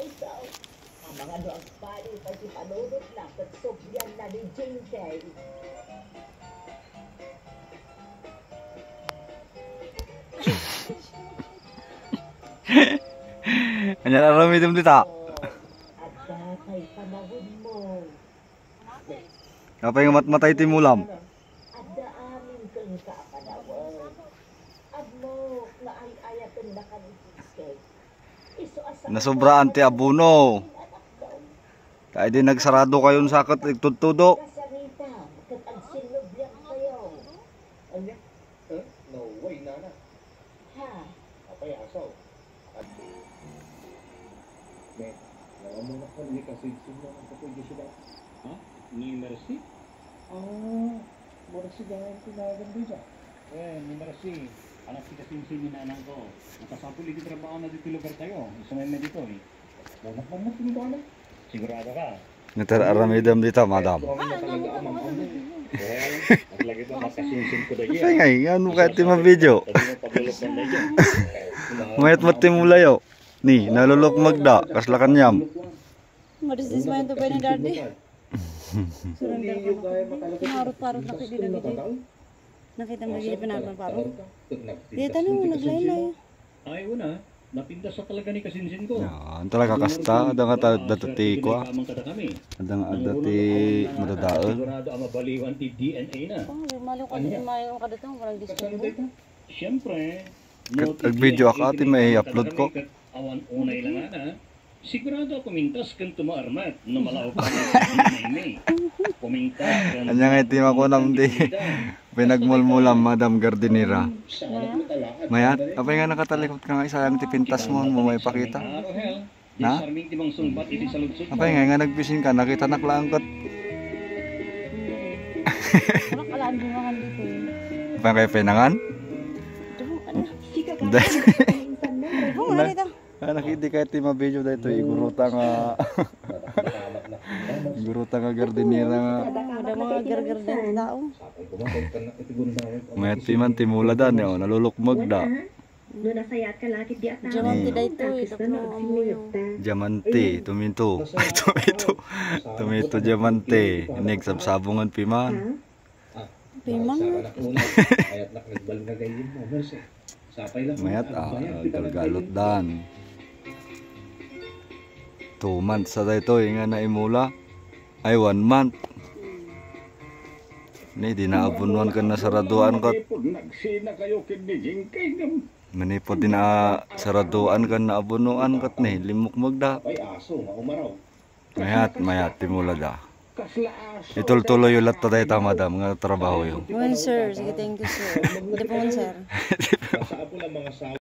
Ay, so, ang mga doang pali pa si panunod na at sobyan na ni JK. Kanya alam itu dito. At kay panahon mo. Apa yang matay timulam? At daamin kang kapanawag. At mo na ay ayatan na kanisiskay. Nasobraan ti abuno. Kaya din nagsarado kayon sakit igtudtudo. No way, Nana. Apa ya, asaw? Nek, alam mo na ko ni kasi sino ang kapag sila. Ha? Ni Mercy? Mercy ganyan tinagan din siya. Ni Mercy. Anak kita sinsin ni nanang ko. Nakasapul iti trabaho na dito lugar tayo. Isa may medito eh. Banyak banget ini ba na? Sigurado ka? Nagtararamidam dito, madam. At lagi pa makasinsin ko dahil. Kasi ngay, ano kahit ti mabidyo. Sabi mo paglulok ng dahil. Mayat matimulayo. Ni, nalulok magda, kaslakan yam. What is this man to pay ni daddy? Surrender ko na. Marot-parot na kaya dito. Nakita mo lagi pinapan parot. Dito na mo, naglaylay. Ay, una. Napindas sa talaga ni kasinsin ko. Yan, talaga kasta. Ada nga dati ko. Ada nga dati madadaan. Sigurado ang mabaliwan ti DNA na. Mali ko kasi mayroon ka dito. Walang disturbo. Siyempre. Nag-video ako ati may upload ko. Awan unay lang na. Sigurado kumintas kan tumaarmat na malaw pa na kumintas kan. Anya nga itim ako nam di pinagmulmulam Madam Gardenera. Mayat, apa nga nakatalikot ka nga isayang tipintas mo may pakita? Na? Apa nga nagbisin ka nakita naklaangkot. Wala kalaan bungahan dito. Apa nga kayo pinangan? Hindi. Nakiti kahit ti mabidyo dito iguruta nga iguruta nga Gardenera nga. Ada mga gargar din tao. Mayat ti man timula dan yo nalulukmag da. Jaman ti dayto ito no amuyo. Diamante, tuminto. Tumito diamante. Inig sabsabungan piman. Piman. Ayat nak nagbal na ganyan mo, Mercy. Sapay lang. Mayat galgalot dan. 2 months sa dayto nga naimula. Ay 1 month. Ni di naabunuan ka na saraduan ko. Nagsina kayo kiniging kingam. Manipod din na saraduan ka na abunuan kat ni limok magda. Ay aso, nga umaraw. Mayat timula da. Itul-tuloy ulat ta dayta madam nga trabaho yo. Well sir, sige thank you sir. Hindi po sir. Sa apo lang mga